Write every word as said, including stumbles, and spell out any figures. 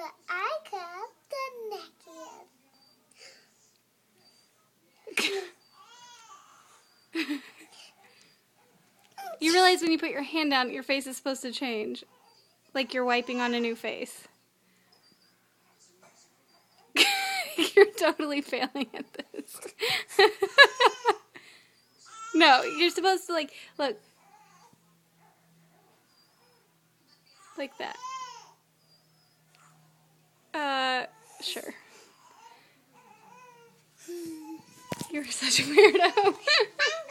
I got the necklace. You realize when you put your hand down, your face is supposed to change. Like you're wiping on a new face. You're totally failing at this. No, you're supposed to, like, look. Like that. Uh, sure. You're such a weirdo.